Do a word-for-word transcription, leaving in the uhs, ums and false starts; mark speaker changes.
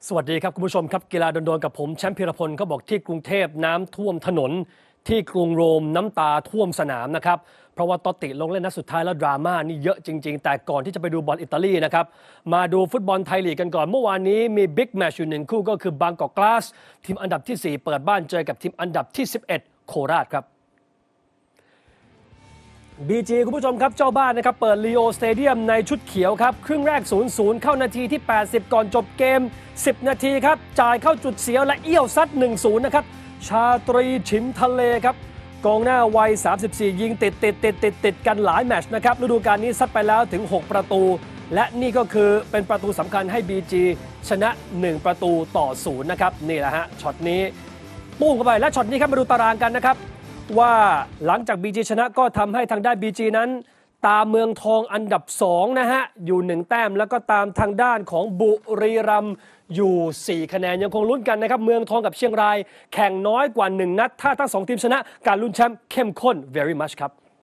Speaker 1: สวัสดีครับคุณผู้ชมครับกีฬาโดนๆกับผมแชมป์พีรพลเขาบอกที่กรุงเทพน้ำท่วมถนนที่กรุงโรมน้ำตาท่วมสนามนะครับเพราะว่าตอตติลงเล่นนัดสุดท้ายแล้วดราม่านี่เยอะจริงๆแต่ก่อนที่จะไปดูบอลอิตาลีนะครับมาดูฟุตบอลไทยลีกกันก่อนเมื่อวานนี้มีบิ๊กแมตช์อยู่หนึ่งคู่ก็คือบางกอกกลาสทีมอันดับที่สี่เปิดบ้านเจอกับทีมอันดับที่สิบเอ็ดโคราชครับบี จี คุณผู้ชมครับเจ้าบ้านนะครับเปิดลีโอสเตเดียมในชุดเขียวครับครึ่งแรก ศูนย์ศูนย์ เข้านาทีที่แปดสิบก่อนจบเกมสิบนาทีครับจ่ายเข้าจุดเสียวและเอี้ยวซัด หนึ่งศูนย์ นะครับชาตรีฉิมทะเลครับกองหน้าวัยสามสิบสี่ยิงติดติดติดติดติดกันหลายแมตช์นะครับฤดูกาลนี้ซัดไปแล้วถึงหกประตูและนี่ก็คือเป็นประตูสำคัญให้ บี จี ชนะหนึ่งประตูต่อศูนย์นะครับนี่แหละฮะช็อตนี้ปุ้งเข้าไปและช็อตนี้ครับมาดูตารางกันนะครับว่าหลังจาก บี จี ชนะก็ทำให้ทางด้าน บี จี นั้นตามเมืองทองอันดับสองนะฮะอยู่หนึ่งแต้มแล้วก็ตามทางด้านของบุรีรัมย์อยู่สี่คะแนนยังคงลุ้นกันนะครับเมืองทองกับเชียงรายแข่งน้อยกว่าหนึ่งนัดถ้าทั้งสองทีมชนะการลุ้นแชมป์เข้มข้น very much ครับ